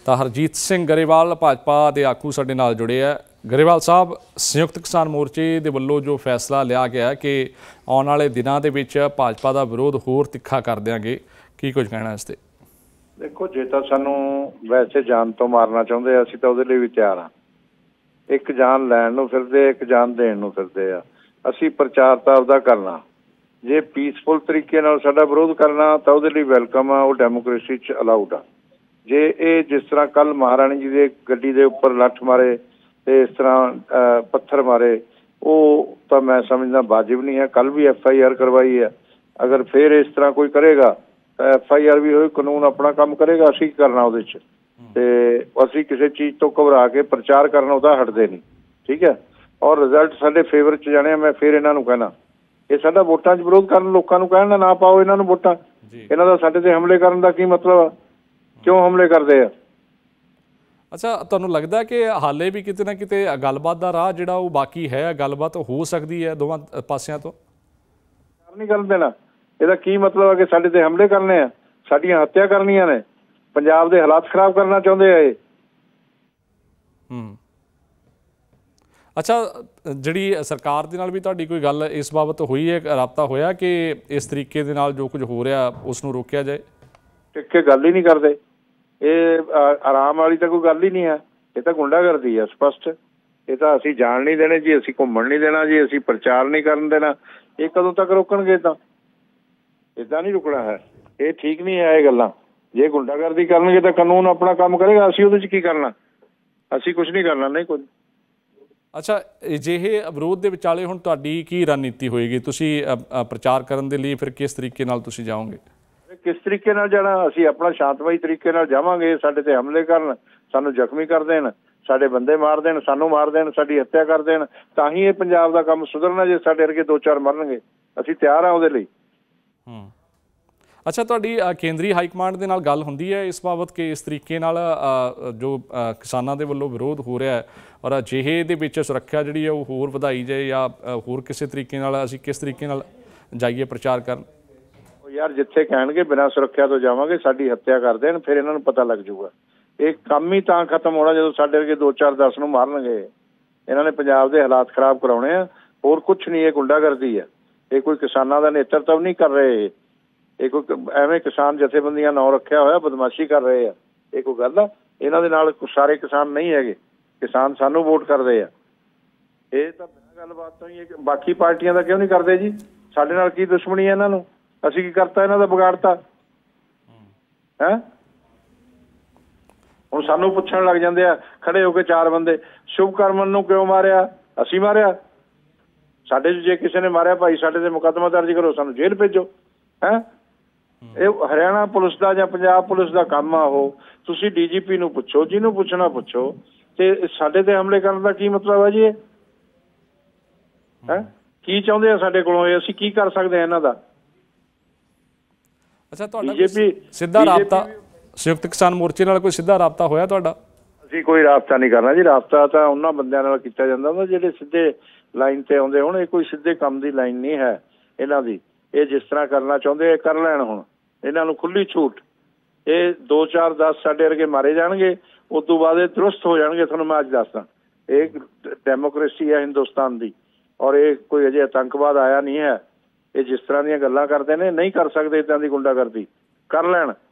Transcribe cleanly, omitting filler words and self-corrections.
ਤਾਂ ਹਰਜੀਤ ਸਿੰਘ ਗਰੇਵਾਲ ਭਾਜਪਾ ਦੇ ਆਗੂ ਸਾਡੇ ਨਾਲ ਜੁੜੇ ਹੈ। ਗਰੇਵਾਲ ਸਾਹਿਬ, ਸੰਯੁਕਤ ਕਿਸਾਨ ਮੋਰਚੇ ਦੇ ਵੱਲੋਂ ਜੋ ਫੈਸਲਾ ਲਿਆ ਗਿਆ ਕਿ ਆਉਣ वाले ਦਿਨਾਂ ਦੇ ਵਿੱਚ ਭਾਜਪਾ ਦਾ ਵਿਰੋਧ ਹੋਰ ਤਿੱਖਾ ਕਰ ਦਿਆਂਗੇ, ਕੀ ਕੁਝ ਕਹਿਣਾ ਇਸ 'ਤੇ? देखो, जे तो सानू वैसे जान तो मारना चाहते असीं तां उहदे लई भी तैयार हाँ। एक जान लैण नूं फिरदे, एक जान देण नूं फिरदे आ। असीं प्रचार तां आपदा करना, जे पीसफुल तरीके नाल साडा विरोध करना तां उहदे लई वैलकम आ, वो डेमोक्रेसी च अलाउड आ। जे ये जिस तरह कल महाराणी जी दे गड्डी दे उपर लठ मारे ते इस तरह पत्थर मारे, वो तो मैं समझदा वाजिब नहीं है। कल भी FIR करवाई है, अगर फिर इस तरह कोई करेगा FIR भी होई, कानून अपना काम करेगा। असीं की करना उहदे च, ते असीं किसी चीज़ तो घबरा के प्रचार करना उहदा हटदे नहीं, ठीक है। और रिजल्ट साडे फेवर च जाने। मैं फिर इन्हां नूं कहना ये साडा वोटां च विरोध करन, लोकां नूं कहण ना पाओ इन्हां नूं वोटां। इन्हां दा साडे ते हमले करन दा की मतलब आ? क्यों हमले करदे आ? अच्छा, तुहानूं लगदा कि हाले भी किते ना किते गलबात दा राह जिहड़ा वो बाकी है, गलबात हो सकदी है दोवां पासिਆਂ ਤੋਂ? नहीं करन देना। ਇਹਦਾ ਕੀ ਮਤਲਬ ਹੈ ਕਿ ਸਾਡੇ ਤੇ ਹਮਲੇ ਕਰਨੇ ਆ, ਸਾਡੀਆਂ ਹੱਤਿਆ ਕਰਨੀਆਂ ਨੇ, ਪੰਜਾਬ ਦੇ ਹਾਲਾਤ ਖਰਾਬ ਕਰਨਾ ਚਾਹੁੰਦੇ ਆ ਇਹ। ਅੱਛਾ, ਜਿਹੜੀ ਸਰਕਾਰ ਦੇ ਨਾਲ ਵੀ ਤੁਹਾਡੀ ਕੋਈ ਗੱਲ ਇਸ ਬਾਬਤ ਹੋਈ ਹੈ, ਰਾਬਤਾ ਹੋਇਆ ਕਿ ਇਸ ਤਰੀਕੇ ਦੇ ਨਾਲ ਜੋ ਕੁਝ ਹੋ ਰਿਹਾ ਉਸ ਨੂੰ ਰੋਕਿਆ ਜਾਏ? ਟਿਕ ਕੇ ਗੱਲ ਹੀ ਨਹੀਂ ਕਰਦੇ। ਇਹ ਆਰਾਮ ਵਾਲੀ ਤਾਂ ਕੋਈ ਗੱਲ ਹੀ ਨਹੀਂ ਹੈ। ਇਹ ਤਾਂ ਗੁੰਡਾਗਰਦੀ ਹੈ ਸਪਸ਼ਟ। ਇਹ ਤਾਂ ਅਸੀਂ ਜਾਣ ਨਹੀਂ ਦੇਣੇ ਜੀ, ਅਸੀਂ ਘੁੰਮਣ ਨਹੀਂ ਦੇਣਾ ਜੀ, ਅਸੀਂ ਪ੍ਰਚਾਰ ਨਹੀਂ ਕਰਨ ਦੇਣਾ। ਇਹ ਕਦੋਂ ਤੱਕ ਰੋਕਣਗੇ? ਤਾਂ इदा नहीं रुकना है। ये ठीक नहीं है ये गल्लां। जे गुंडागर्दी करनगे तो कानून अपना काम करेगा, असीं उहदे च की करना? असीं कुछ नहीं करना, नहीं कुछ। अच्छा, अजिहे विरोध ਦੇ ਵਿਚਾਲੇ ਹੁਣ ਤੁਹਾਡੀ ਕੀ ਰਣਨੀਤੀ ਹੋਏਗੀ? ਤੁਸੀਂ ਪ੍ਰਚਾਰ ਕਰਨ ਦੇ ਲਈ ਫਿਰ ਕਿਸ ਤਰੀਕੇ ਨਾਲ ਤੁਸੀਂ ਜਾਓਗੇ? किस तरीके नाल जाना? असीं अपना शांतमई तरीके नाल जावांगे। साडे ते हमले करन, सानू जख्मी कर देण, साडे बंदे मार देण, सानू मार देण, साडी हत्या कर देण, तां ही ये पंजाब दा काम सुधरना। जे साडे वर्गे 2-4 मरनगे, असीं तैयार हां ਉਹਦੇ ਲਈ। ਅੱਛਾ, ਤੁਹਾਡੀ ਕੇਂਦਰੀ ਹਾਈ ਕਮਾਂਡ ਦੇ ਨਾਲ ਗੱਲ ਹੁੰਦੀ ਹੈ ਇਸ ਬਾਬਤ ਕਿ ਇਸ ਤਰੀਕੇ ਨਾਲ ਜੋ ਕਿਸਾਨਾਂ ਦੇ ਵੱਲੋਂ ਵਿਰੋਧ ਹੋ ਰਿਹਾ ਹੈ ਔਰ ਅਜਿਹੇ ਦੇ ਵਿੱਚ ਸੁਰੱਖਿਆ ਜਿਹੜੀ ਹੈ ਉਹ ਹੋਰ ਵਧਾਈ ਜਾਏ ਜਾਂ ਹੋਰ ਕਿਸੇ ਤਰੀਕੇ ਨਾਲ ਅਸੀਂ ਕਿਸ ਤਰੀਕੇ ਨਾਲ ਜਾਈਏ ਪ੍ਰਚਾਰ ਕਰਨ? यार जिथे कहणगे बिना सुरक्षा तो जावांगे, साडी हत्या कर देण, फिर इन्हां नूं पता लग जूगा। ਇਹ ਕੰਮ ਹੀ ਤਾਂ ਖਤਮ ਹੋਣਾ ਜਦੋਂ ਸਾਡੇ ਵਰਗੇ 2-4-10 ਨੂੰ ਮਾਰਨਗੇ। ਇਹਨਾਂ ਨੇ ਪੰਜਾਬ ਦੇ ਹਾਲਾਤ ਖਰਾਬ ਕਰਾਉਣੇ ਆ, ਹੋਰ ਕੁਛ ਨਹੀਂ। ਇਹ ਗੁੰਡਾਗਰਦੀ ਹੈ। ਇਹ ਕੋਈ ਕਿਸਾਨਾਂ ਦਾ ਨੇਤਰਤਵ ਨਹੀਂ ਕਰ ਰਹੇ। ਇਹ ਕੋਈ ਐਵੇਂ ਕਿਸਾਨ ਜਥੇਬੰਦੀਆਂ ਨਾਂ ਰੱਖਿਆ ਹੋਇਆ ਬਦਮਾਸ਼ੀ ਕਰ ਰਹੇ ਆ। ਇਹ ਕੋਈ ਗੱਲ ਆ? ਇਹਨਾਂ ਦੇ ਨਾਲ ਸਾਰੇ ਕਿਸਾਨ ਨਹੀਂ ਹੈਗੇ। ਕਿਸਾਨ ਸਾਨੂੰ ਵੋਟ ਕਰਦੇ ਆ। ਇਹ ਤਾਂ ਬਿਨਾਂ ਗੱਲਬਾਤ ਤੋਂ ਹੀ ਬਾਕੀ ਪਾਰਟੀਆਂ ਦਾ ਕਿਉਂ ਨਹੀਂ ਕਰਦੇ ਜੀ? ਸਾਡੇ ਨਾਲ ਕੀ ਦੁਸ਼ਮਣੀ ਹੈ ਇਹਨਾਂ ਨੂੰ? ਅਸੀਂ ਕੀ ਕਰਤਾ ਇਹਨਾਂ ਦਾ? ਵਿਗਾੜਤਾ ਹੈ। ਹੁਣ ਸਾਨੂੰ ਪੁੱਛਣ ਲੱਗ ਜਾਂਦੇ ਆ ਖੜੇ ਹੋ ਕੇ 4 ਬੰਦੇ, ਸ਼ੁਭਕਰਮਨ ਨੂੰ ਕਿਉਂ ਮਾਰਿਆ? ਅਸੀਂ ਮਾਰਿਆ? ਸਾਡੇ ਜੇ ਕਿਸੇ ਨੇ ਮਾਰਿਆ ਭਾਈ ਸਾਡੇ ਤੇ ਮੁਕੱਦਮਾ ਦਰਜ ਕਰੋ, ਸਾਨੂੰ ਜੇਲ੍ਹ ਭੇਜੋ। ਹੈ ਇਹ ਹਰਿਆਣਾ ਪੁਲਿਸ ਦਾ ਜਾਂ ਪੰਜਾਬ ਪੁਲਿਸ ਦਾ ਕੰਮ ਆ। ਉਹ ਤੁਸੀਂ DGP ਨੂੰ ਪੁੱਛੋ, ਜਿਹਨੂੰ ਪੁੱਛਣਾ ਪੁੱਛੋ। ਤੇ ਸਾਡੇ ਤੇ ਹਮਲੇ ਕਰਨ ਦਾ ਕੀ ਮਤਲਬ ਹੈ ਜੀ? ਇਹ ਹੈ ਕੀ ਚਾਹੁੰਦੇ ਆ ਸਾਡੇ ਕੋਲੋਂ? ਇਹ ਅਸੀਂ ਕੀ ਕਰ ਸਕਦੇ ਹਾਂ ਇਹਨਾਂ ਦਾ? ਅੱਛਾ, ਤੁਹਾਡਾ ਸਿੱਧਾ ਰਾਬਤਾ ਸੰਯੁਕਤ ਕਿਸਾਨ ਮੋਰਚੇ ਨਾਲ ਕੋਈ ਸਿੱਧਾ ਰਾਬਤਾ ਹੋਇਆ ਤੁਹਾਡਾ? ਅਸੀਂ ਕੋਈ ਰਾਬਤਾ ਨਹੀਂ ਕਰਨਾ ਜੀ। ਰਾਬਤਾ ਤਾਂ ਉਹਨਾਂ ਬੰਦਿਆਂ ਨਾਲ ਕੀਤਾ ਜਾਂਦਾ ਹੁੰਦਾ ਜਿਹੜੇ ਸਿੱਧੇ ਲਾਈਨ ਤੇ ਆਉਂਦੇ ਹੁਣ। ਇਹ ਕੋਈ ਸਿੱਧੇ ਕੰਮ ਦੀ ਲਾਈਨ ਨਹੀਂ ਹੈ ਇਹਨਾਂ ਦੀ। ਇਹ ਜਿਸ ਤਰ੍ਹਾਂ ਕਰਨਾ ਚਾਹੁੰਦੇ ਕਰ ਲੈਣ। ਹੁਣ ਇਹਨਾਂ ਨੂੰ ਖੁੱਲੀ ਛੂਟ। ਇਹ 2-4-10 ਸਾਡੇ ਵਰਗੇ ਮਾਰੇ ਜਾਣਗੇ, ਉਸ ਤੋਂ ਬਾਅਦ ਇਹ ਦਰੁਸਤ ਹੋ ਜਾਣਗੇ। ਤੁਹਾਨੂੰ ਮੈਂ ਅੱਜ ਦੱਸਦਾ, ਇਹ ਡੈਮੋਕ੍ਰੇਸੀ ਹੈ ਹਿੰਦੁਸਤਾਨ ਦੀ, ਔਰ ਇਹ ਕੋਈ ਅਜੇ ਆਤੰਕਵਾਦ ਆਇਆ ਨਹੀਂ ਹੈ। ਇਹ ਜਿਸ ਤਰ੍ਹਾਂ ਦੀਆਂ ਗੱਲਾਂ ਕਰਦੇ ਨੇ ਨਹੀਂ ਕਰ ਸਕਦੇ ਇੱਦਾਂ ਦੀ ਗੁੰਡਾਗਰਦੀ। ਕਰ ਲੈਣ।